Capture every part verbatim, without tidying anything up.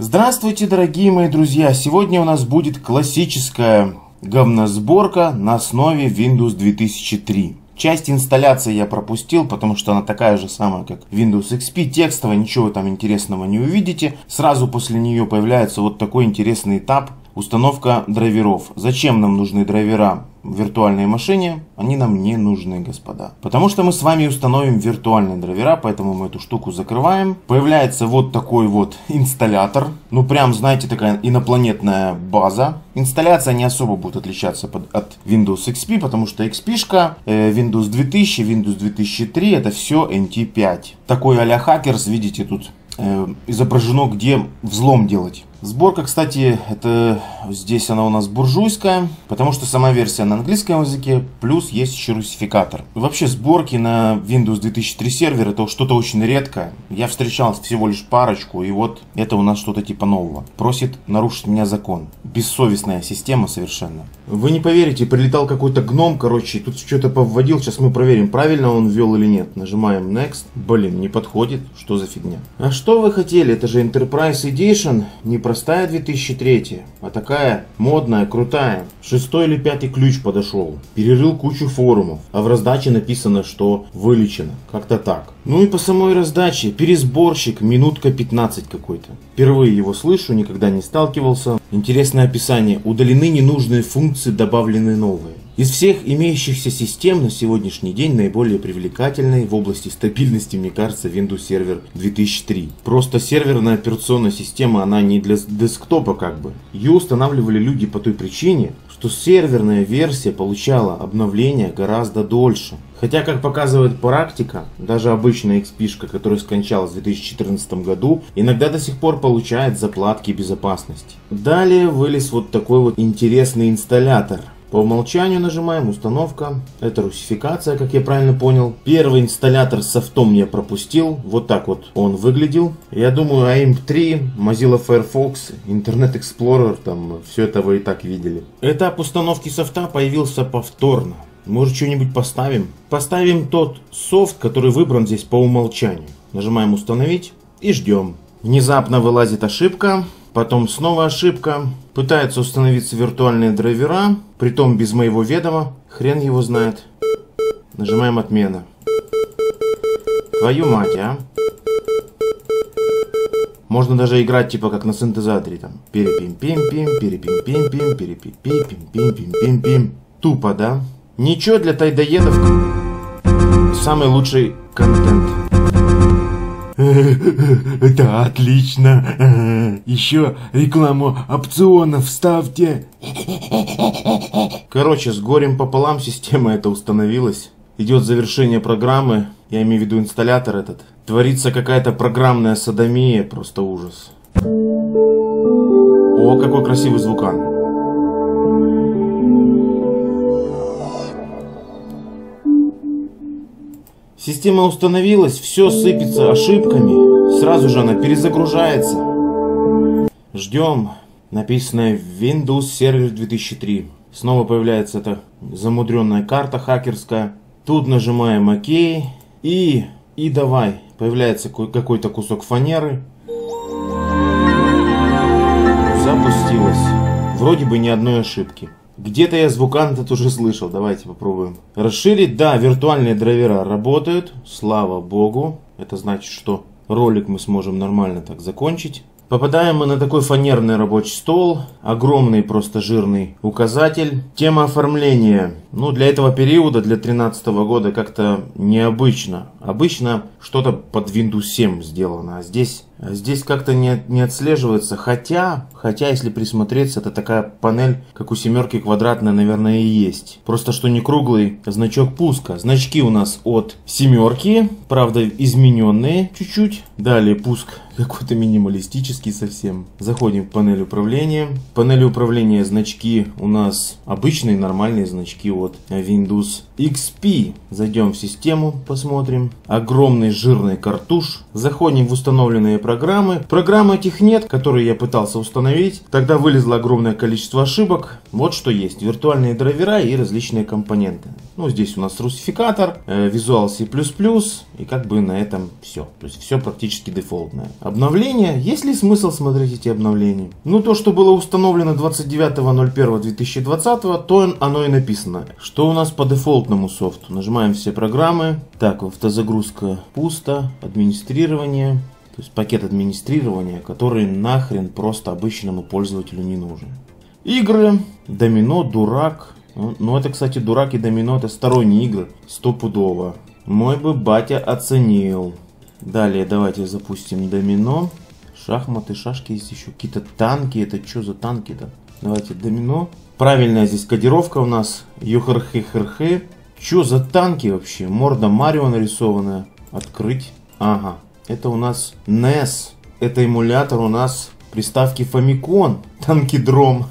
Здравствуйте, дорогие мои друзья! Сегодня у нас будет классическая говносборка на основе Windows две тысячи три. Часть инсталляции я пропустил, потому что она такая же самая, как Windows икс пи, текстовая, ничего там интересного не увидите. Сразу после нее появляется вот такой интересный этап — установка драйверов. Зачем нам нужны драйвера в виртуальной машине? Они нам не нужны, господа. Потому что мы с вами установим виртуальные драйвера, поэтому мы эту штуку закрываем. Появляется вот такой вот инсталлятор. Ну прям, знаете, такая инопланетная база. Инсталляция не особо будет отличаться под, от Windows икс пи, потому что икс пи-шка, э, Windows две тысячи, Windows две тысячи три, это все эн ти пять. Такой а-ля Hackers, видите, тут э, изображено, где взлом делать. Сборка, кстати, это здесь она у нас буржуйская, потому что сама версия на английском языке, плюс есть еще русификатор. Вообще сборки на Windows две тысячи три сервер это что-то очень редкое. Я встречал всего лишь парочку, и вот это у нас что-то типа нового. Просит нарушить меня закон. Бессовестная система совершенно. Вы не поверите, прилетал какой-то гном, короче, тут что-то повводил. Сейчас мы проверим, правильно он ввел или нет. Нажимаем Next. Блин, не подходит. Что за фигня? А что вы хотели? Это же Enterprise Edition. Не простая две тысячи три, а такая модная, крутая. Шестой или пятый ключ подошел. Перерыл кучу форумов. А в раздаче написано, что вылечено. Как-то так. Ну и по самой раздаче. Пересборщик. Минутка пятнадцать какой-то. Впервые его слышу, никогда не сталкивался. Интересное описание. Удалены ненужные функции, добавлены новые. Из всех имеющихся систем на сегодняшний день наиболее привлекательной в области стабильности, мне кажется, Windows Server две тысячи три. Просто серверная операционная система, она не для десктопа как бы. Ее устанавливали люди по той причине, что серверная версия получала обновления гораздо дольше. Хотя, как показывает практика, даже обычная икс пи-шка, которая скончалась в две тысячи четырнадцатом году, иногда до сих пор получает заплатки безопасности. Далее вылез вот такой вот интересный инсталлятор. По умолчанию нажимаем установка. Это русификация, как я правильно понял. Первый инсталлятор с софтом я пропустил. Вот так вот он выглядел. Я думаю, эй эм три, Mozilla Firefox, Internet Explorer, там все это вы и так видели. Этап установки софта появился повторно. Может, что-нибудь поставим? Поставим тот софт, который выбран здесь по умолчанию. Нажимаем установить и ждем. Внезапно вылазит ошибка. Потом снова ошибка. Пытается установиться виртуальные драйвера, притом без моего ведома. Хрен его знает. Нажимаем отмена. Твою мать, а. Можно даже играть типа как на синтезаторе. Там. Перепим-пим-пим, перепим-пим-пим, перепим-пим-пим-пим-пим-пим. Тупо, да? Ничего для тайдоедов. Самый лучший контент. Это отлично. Еще рекламу опционов вставьте. Короче, с горем пополам система эта установилась. Идет завершение программы. Я имею в виду инсталлятор этот. Творится какая-то программная содомия. Просто ужас. О, какой красивый звукан. Система установилась, все сыпется ошибками, сразу же она перезагружается. Ждем. Написано Windows Server две тысячи три. Снова появляется эта замудренная карта хакерская. Тут нажимаем ОК. И, и давай. Появляется какой-то кусок фанеры. Запустилась. Вроде бы ни одной ошибки. Где-то я звукан этот уже слышал. Давайте попробуем. Расширить. Да, виртуальные драйвера работают. Слава богу. Это значит, что ролик мы сможем нормально так закончить. Попадаем мы на такой фанерный рабочий стол. Огромный просто жирный указатель. Тема оформления. Ну, для этого периода, для две тысячи тринадцатого года, как-то необычно. Обычно что-то под Windows семь сделано. А здесь, а здесь как-то не, не отслеживается. Хотя, хотя, если присмотреться, это такая панель, как у семерки квадратная, наверное, и есть. Просто что не круглый значок пуска. Значки у нас от семерки. Правда, измененные чуть-чуть. Далее пуск какой-то минималистический совсем. Заходим в панель управления. В панели управления значки у нас обычные нормальные значки от Windows икс пи. Зайдем в систему, посмотрим. Огромный жирный картуш. Заходим в установленные программы. Программ этих нет, которые я пытался установить. Тогда вылезло огромное количество ошибок. Вот что есть. Виртуальные драйвера и различные компоненты. Ну, здесь у нас русификатор, э, Visual C++. И как бы на этом все. То есть все практически дефолтное. Обновления. Есть ли смысл смотреть эти обновления? Ну, то, что было установлено двадцать девятого ноль первого две тысячи двадцатого, то оно и написано. Что у нас по дефолтному софту? Нажимаем все программы. Так, автозагрузка пусто. Администрирование. То есть пакет администрирования, который нахрен просто обычному пользователю не нужен. Игры. Домино, Дурак. Ну, это, кстати, Дурак и Домино — это сторонние игры. Стопудово. Мой бы батя оценил. Далее давайте запустим Домино. Шахматы, шашки есть еще. Какие-то танки. Это что за танки-то? Давайте Домино. Правильная здесь кодировка у нас. Юхархи-херхи. Что за танки вообще? Морда Марио нарисованная. Открыть. Ага. Это у нас эн и эс. Это эмулятор у нас приставки Famicom. Танкидром.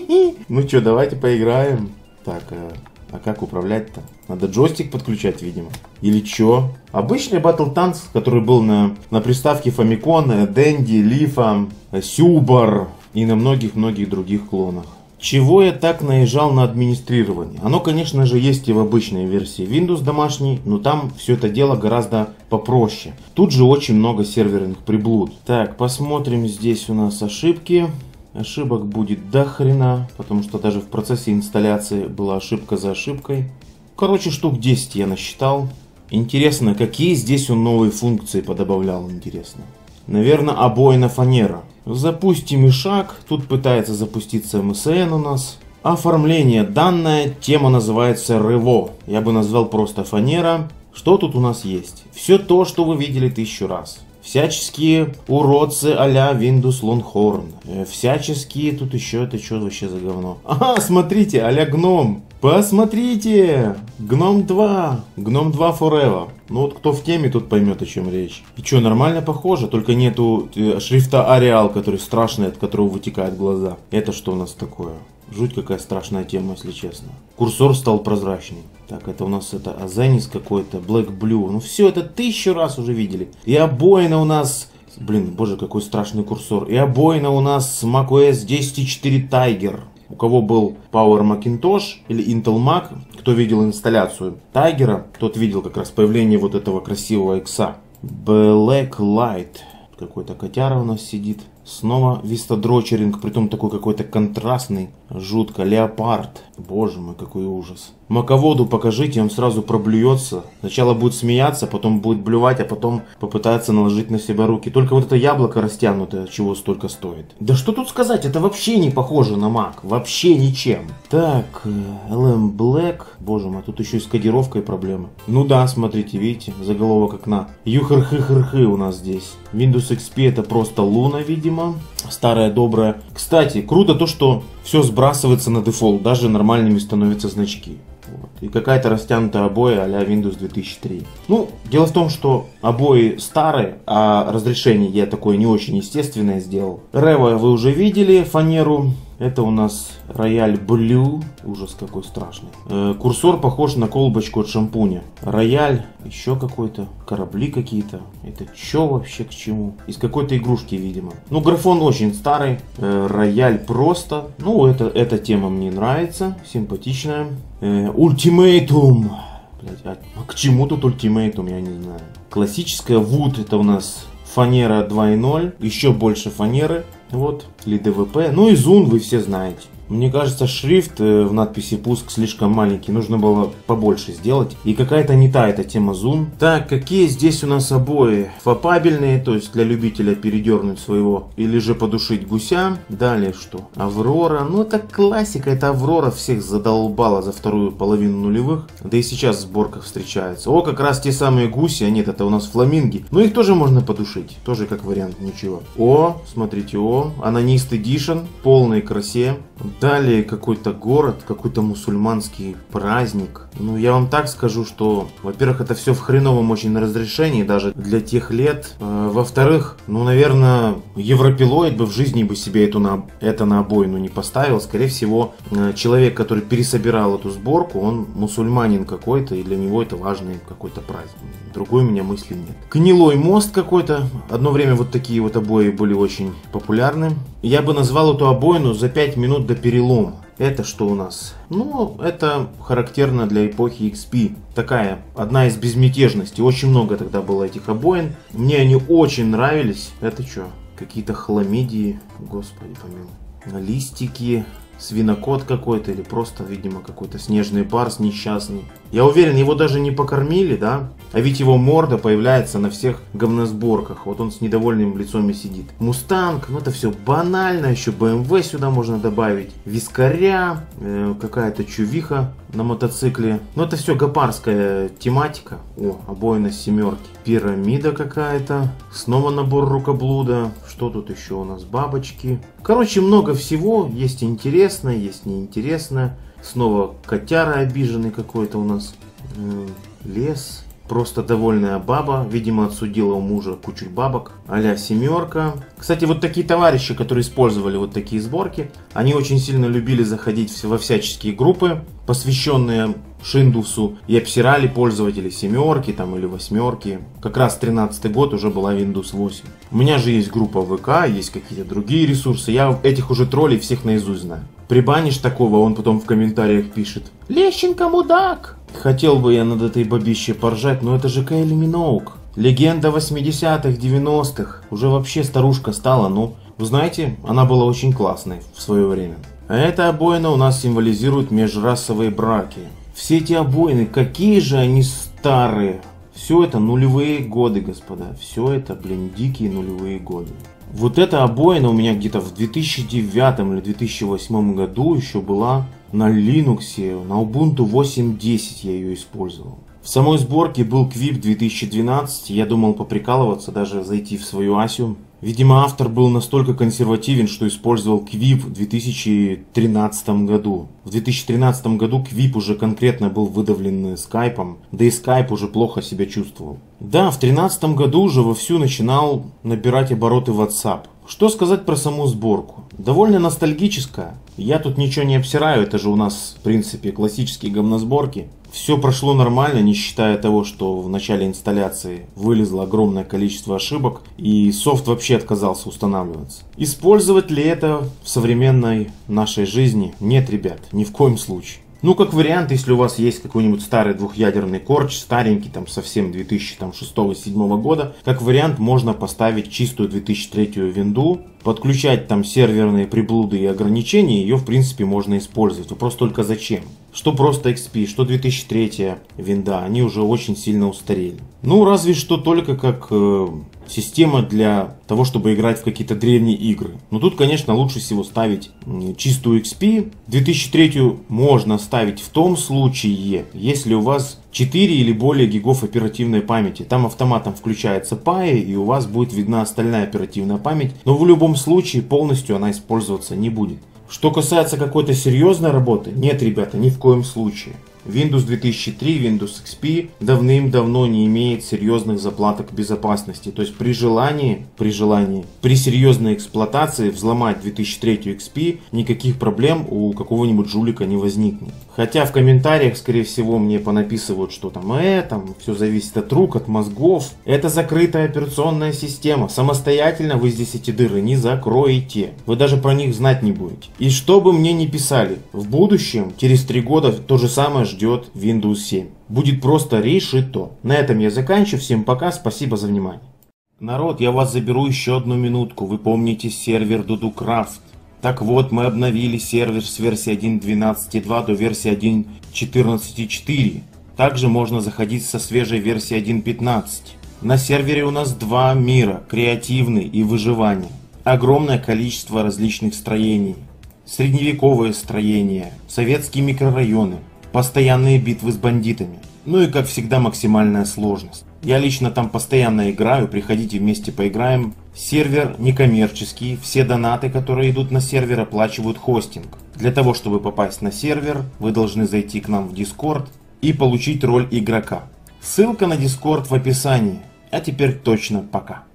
Ну что, давайте поиграем. Так, а, а как управлять-то? Надо джойстик подключать, видимо. Или что? Обычный Battle Tanks, который был на, на приставке Famicom, Dendy, Leaf, Subar и на многих-многих других клонах. Чего я так наезжал на администрирование? Оно, конечно же, есть и в обычной версии Windows домашней, но там все это дело гораздо попроще. Тут же очень много серверных приблуд. Так, посмотрим, здесь у нас ошибки. Ошибок будет до хрена, потому что даже в процессе инсталляции была ошибка за ошибкой. Короче, штук десять я насчитал. Интересно, какие здесь он новые функции подобавлял, интересно. Наверное, обойная фанера. Запустим ишак. Тут пытается запуститься эм эс эн у нас. Оформление. Данная тема называется Revo. Я бы назвал просто фанера. Что тут у нас есть? Все то, что вы видели тысячу раз. Всяческие уродцы а-ля Windows Longhorn. Всяческие, тут еще это что вообще за говно? Ага, смотрите, а-ля Гном. Посмотрите, Гном два. Гном два Forever. Ну вот кто в теме, тот поймет, о чем речь. И что, нормально похоже, только нету шрифта Arial, который страшный, от которого вытекают глаза. Это что у нас такое? Жуть какая страшная тема, если честно. Курсор стал прозрачный. Так, это у нас это Azenis какой-то, Black Blue. Ну все это тысячу раз уже видели. И обоина у нас... Блин, боже, какой страшный курсор. И обоина у нас macOS десять точка четыре Tiger. У кого был Power Macintosh или Intel Mac, кто видел инсталляцию Tiger, тот видел как раз появление вот этого красивого икса. Black Light. Какой-то котяра у нас сидит. Снова вистодрочеринг, притом такой какой-то контрастный. Жутко. Леопард. Боже мой, какой ужас. Маководу покажите, он сразу проблюется. Сначала будет смеяться, потом будет блювать, а потом попытается наложить на себя руки. Только вот это яблоко растянутое, чего столько стоит. Да что тут сказать, это вообще не похоже на Mac. Вообще ничем. Так, эл эм Black. Боже мой, тут еще и с кодировкой проблемы. Ну да, смотрите, видите, заголовок окна. Юхархы-хырхы у нас здесь. Windows икс пи это просто Луна, видимо. Старая добрая. Кстати, круто то, что все сбрасывается на дефолт. Даже нормальными становятся значки. Вот. И какая-то растянутая обои а-ля Windows две тысячи три. Ну, дело в том, что обои старые, а разрешение я такое не очень естественное сделал. Revo вы уже видели, фанеру. Это у нас Royal Blue. Ужас какой страшный. Э, курсор похож на колбочку от шампуня. Рояль, еще какой-то. Корабли какие-то. Это что вообще к чему? Из какой-то игрушки, видимо. Ну, графон очень старый. Э, рояль просто. Ну, это, эта тема мне нравится. Симпатичная. Ультимейтум. Блять, а к чему тут ультимейтум, я не знаю. Классическая Wood, это у нас фанера два ноль. Еще больше фанеры. Вот, или ди ви пи. Ну и Zoom вы все знаете. Мне кажется, шрифт в надписи «Пуск» слишком маленький. Нужно было побольше сделать. И какая-то не та эта тема Zoom. Так, какие здесь у нас обои? Фапабельные, то есть для любителя передернуть своего или же подушить гуся. Далее что? Аврора. Ну это классика. Это Аврора всех задолбала за вторую половину нулевых. Да и сейчас в сборках встречается. О, как раз те самые гуси. А нет, это у нас фламинги. Но их тоже можно подушить. Тоже как вариант, ничего. О, смотрите, о. Анонist Edition. В полной красе. Далее какой-то город, какой-то мусульманский праздник. Ну, я вам так скажу, что, во-первых, это все в хреновом очень разрешении, даже для тех лет. Во-вторых, ну, наверное, европилоид бы в жизни бы себе эту на, это на обоину не поставил. Скорее всего, человек, который пересобирал эту сборку, он мусульманин какой-то, и для него это важный какой-то праздник. Другой у меня мысли нет. Гнилой мост какой-то. Одно время вот такие вот обои были очень популярны. Я бы назвал эту обоину за пять минут до перелома. Это что у нас? Ну, это характерно для эпохи икс пи. Такая, одна из безмятежностей. Очень много тогда было этих обоин. Мне они очень нравились. Это что? Какие-то хламидии. Господи помилуй. Листики. Свинокот какой-то или просто, видимо, какой-то снежный барс несчастный. Я уверен, его даже не покормили, да? А ведь его морда появляется на всех говносборках. Вот он с недовольным лицом и сидит. Мустанг, ну это все банально. Еще бэ эм вэ сюда можно добавить. Вискаря, э, какая-то чувиха на мотоцикле. Ну это все гопарская тематика. О, обоина семерки. Пирамида какая-то. Снова набор рукоблуда. Что тут еще у нас? Бабочки. Короче, много всего. Есть интересное, есть неинтересное. Снова котяра обиженный какой-то у нас. Э, лес. Просто довольная баба, видимо, отсудила у мужа кучу бабок, а-ля семерка. Кстати, вот такие товарищи, которые использовали вот такие сборки, они очень сильно любили заходить во всяческие группы, посвященные Шиндусу, и обсирали пользователей семерки там, или восьмерки. Как раз тринадцатый год уже была Windows восемь. У меня же есть группа вэ ка, есть какие-то другие ресурсы, я этих уже троллей всех наизусть знаю. Прибанишь такого, он потом в комментариях пишет: «Лещенко мудак!» Хотел бы я над этой бабищей поржать, но это же Кайли Миноуг. Легенда восьмидесятых, девяностых. Уже вообще старушка стала, ну, вы знаете, она была очень классной в свое время. А эта обоина у нас символизирует межрасовые браки. Все эти обоины, какие же они старые. Все это нулевые годы, господа. Все это, блин, дикие нулевые годы. Вот эта обоина у меня где-то в две тысячи девятом или две тысячи восьмом году еще была на Linux, на Ubuntu восемь десять я ее использовал. В самой сборке был Квип две тысячи двенадцать, я думал поприкалываться, даже зайти в свою Асю. Видимо, автор был настолько консервативен, что использовал Квип в две тысячи тринадцатом году. В две тысячи тринадцатом году Квип уже конкретно был выдавлен скайпом, да и скайп уже плохо себя чувствовал. Да, в две тысячи тринадцатом году уже вовсю начинал набирать обороты WhatsApp. Что сказать про саму сборку? Довольно ностальгическая. Я тут ничего не обсираю, это же у нас, в принципе, классические говносборки. Все прошло нормально, не считая того, что в начале инсталляции вылезло огромное количество ошибок и софт вообще отказался устанавливаться. Использовать ли это в современной нашей жизни? Нет, ребят, ни в коем случае. Ну, как вариант, если у вас есть какой-нибудь старый двухъядерный корч, старенький, там, совсем две тысячи шестого — две тысячи седьмого года, как вариант, можно поставить чистую две тысячи третью винду, подключать там серверные приблуды и ограничения, ее, в принципе, можно использовать. Вопрос только зачем? Что просто икс пи, что две тысячи третья винда, они уже очень сильно устарели. Ну, разве что только как э, система для того, чтобы играть в какие-то древние игры. Но тут, конечно, лучше всего ставить чистую икс пи. две тысячи третью можно ставить в том случае, если у вас четыре или более гигов оперативной памяти. Там автоматом включается пай, и у вас будет видна остальная оперативная память. Но в любом случае полностью она использоваться не будет. Что касается какой-то серьезной работы, нет, ребята, ни в коем случае. Windows две тысячи три, Windows икс пи давным-давно не имеет серьезных заплаток безопасности. То есть при желании, при желании, при серьезной эксплуатации взломать две тысячи третью икс пи никаких проблем у какого-нибудь жулика не возникнет. Хотя в комментариях, скорее всего, мне понаписывают, что там э, там все зависит от рук, от мозгов. Это закрытая операционная система. Самостоятельно вы здесь эти дыры не закроете. Вы даже про них знать не будете. И что бы мне ни писали, в будущем, через три года, то же самое ждет Windows семь. Будет просто решето. На этом я заканчиваю. Всем пока. Спасибо за внимание. Народ, я вас заберу еще одну минутку. Вы помните сервер DuduCraft? Так вот, мы обновили сервер с версии один точка двенадцать точка два до версии один точка четырнадцать точка четыре. Также можно заходить со свежей версии один точка пятнадцать. На сервере у нас два мира, креативный и выживание. Огромное количество различных строений. Средневековые строения, советские микрорайоны, постоянные битвы с бандитами. Ну и как всегда максимальная сложность. Я лично там постоянно играю, приходите вместе поиграем. Сервер некоммерческий, все донаты, которые идут на сервер, оплачивают хостинг. Для того, чтобы попасть на сервер, вы должны зайти к нам в Discord и получить роль игрока. Ссылка на Discord в описании. А теперь точно пока.